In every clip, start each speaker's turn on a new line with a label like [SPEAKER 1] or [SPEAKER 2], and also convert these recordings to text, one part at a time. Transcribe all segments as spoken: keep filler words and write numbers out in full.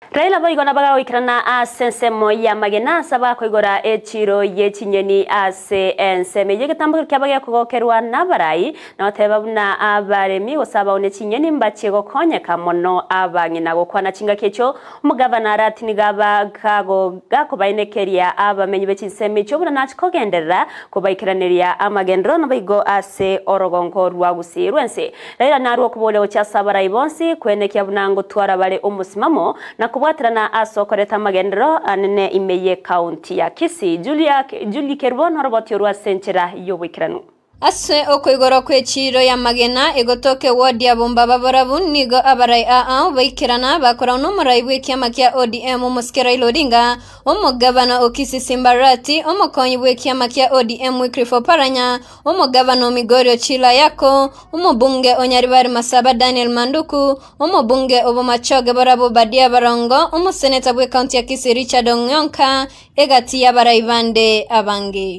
[SPEAKER 1] Raila boigona baga oikrana asensemo ya magena saba koigora echiro yechinyeni ase enseme yegetambo kyabage kugokerwa nabarai na oteba buna abaremi gosaba one chinyeni mbache gokonyeka mono abangina gokwana chinga kecho umugavana aratini gaba kago gakobainekeria abamenyi bechinseme cyo buna nachikogenderera kubaikiraneria amagendro no baigo ase orogonko rwa gusirwense Raila narwo kubole ochasabarai bonsi kwenekia bunango twara bale umusimamo na kubwatrana asokoreta magendero anene imeye county ya Kisii. Julia Julie Kerbon roboti rwa senchera yobikiranu
[SPEAKER 2] Ase okoigoro kwechiro ya magena egotoke ward ya bomba baborabu nigo abarai aa baikirana bakora no muraibu kyama kya O D M umuskera iloringa umugabana Okisi Simbarati umukonyi bwe kyama kya O D M Wycliffe Oparanya umugabana Migori Chila yako umubunge Onyaribari Masaba Daniel Manduku umubunge Obomachoge borabu Badia Barongo umuseneta bwe county ya Kisii Richard Onyonka egati ya barai bande abange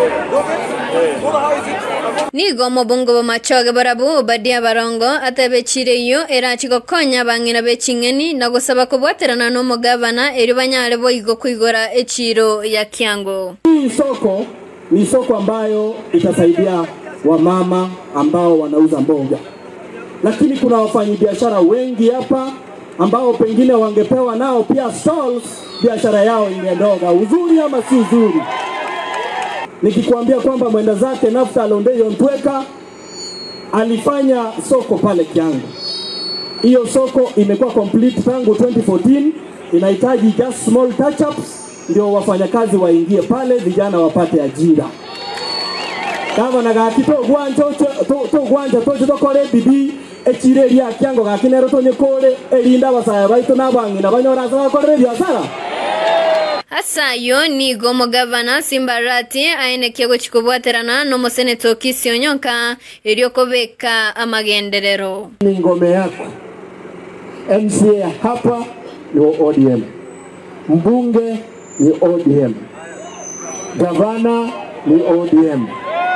[SPEAKER 2] Nigo mobungo bomachoge borabu Badia Barongo atebechireyo era chigokonya bangina bechingeni na gusaba kubwaterana no mugavana eri banyale boigo kuigora echiro ya Kiango.
[SPEAKER 3] Hii soko ni soko ambayo itasaidia wamama ambao wanauza mboga. Lakini kuna wafanyabiashara wengi hapa ambao pengine wangepewa nao pia stalls, biashara yao ingendoga. Uzuri ama si uzuri? Nikikwambia kwamba mwenda zake Nafta Alondeyo Ntweka alifanya soko pale Kiango. Hiyo soko imekuwa complete tangu twenty fourteen, inahitaji just small touch ups ndio wafanyakazi waingie pale, vijana wapate ajira. Kama na gakito gwanja to to gwanja to to kore bibi echire ya Kiango gakinero to nyekore elinda basaya baito nabangi na banyora za kore biashara.
[SPEAKER 2] Asa yo ni gomo gavana Simbarati aenekye gochikobwaterana no moseneto Okisi Onyonka eriokobeka amagenderero.
[SPEAKER 3] Ni ngome yako. M C A hapa ni O D M. Mbunge ni O D M. Gavana ni O D M.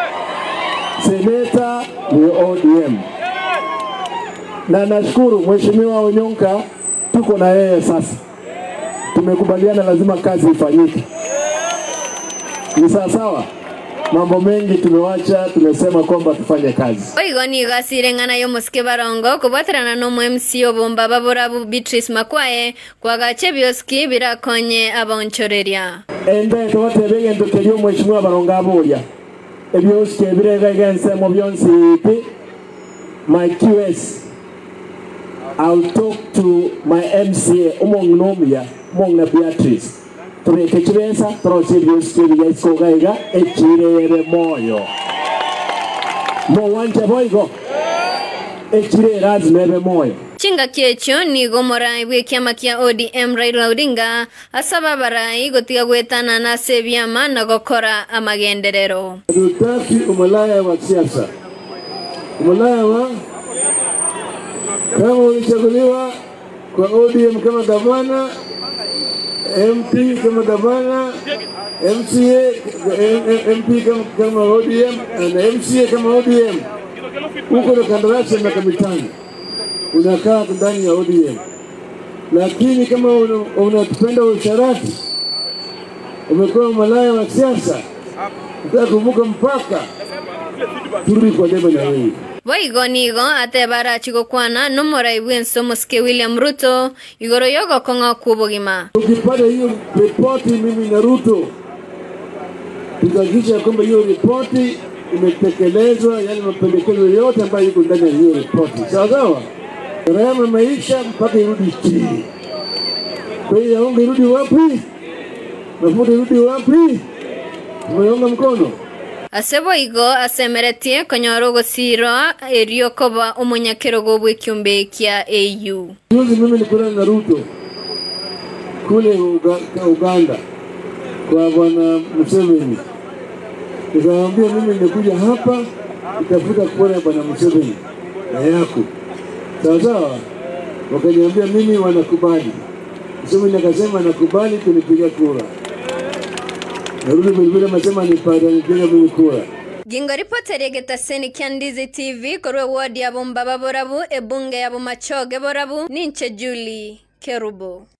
[SPEAKER 3] Seneta ni O D M. Na nashukuru Mheshimiwa Onyonka tuko na yeye sasa. Tumekubaliana lazima kazi ifanyike. Ni sawa, mambo mengi tumewacha, tumesema kwamba tufanye kazi.
[SPEAKER 2] Oigo ni gasirengana yo Muske Barongo kubwaterana no mu M C obomba baborabu Beatrice Makwaye kwa gache bioski birakonye abonchoreria.
[SPEAKER 3] Ende tubotebege ndokelyo Mheshimiwa Barongo aboria. Ebioski birega gense mu byonsi ipi my Q S. I'll talk to my M C A umongnomia mongna Beatrice. Tureke chibesa trochibyo skiri ya skogaiga echirere moyo. Mo wanje boigo. Echire razmebe moyo.
[SPEAKER 2] Chinga kiecho ni gomora ibwe kyama kya O D M Raila Odinga asaba barai gotiga gwetana na sebyama na gokora amagenderero.
[SPEAKER 3] Tutaki umalaya wa siasa. Umalaya wa kama ulichaguliwa kwa O D M kama gavana, M P kama gavana, M C A, M P kama, kama O D M, na M C A kama O D M. Uko na kandarasi ya miaka mitano. Unakaa ndani ya O D M. Lakini kama unatupenda una usharati, umekuwa malaya wa siasa, unataka kuvuka mpaka, turudi kwa debe na wewe.
[SPEAKER 2] Waigo nigo atebara chigokwana no moraibu enso Muske William Ruto igoro yogo konga kubogima.
[SPEAKER 3] Ukipata hiyo ripoti mimi na Ruto tutahakikisha kwamba hiyo ripoti imetekelezwa, yale mapendekezo yote ambayo yako ndani ya hiyo ripoti. Sawa sawa? Gharama maisha mpaka irudi chini. Kwa hiyo yaonge irudi wapi? Mafuta irudi wapi? Tumeonga mkono.
[SPEAKER 2] Asebo igo asemeretie konyoro gosiro eriokoba umunyakero gobwe kyumbe kya A U.
[SPEAKER 3] Juzi mimi nilikutana na Ruto kule Uganda kwa bwana Museveni. Nikamwambia mimi nimekuja hapa nitafuta kuona bwana Museveni na yako. Sawa sawa? Wakaniambia mimi wanakubali. Museveni akasema nakubali kunipiga kura. Narudi vile masema ni pada nipiga mimi kura.
[SPEAKER 2] Gingo reporter yegeta seni Kyandizi T V korwe ward ya bomba baborabu ebunge ya bomachoge borabu ninche Julie Kerubo.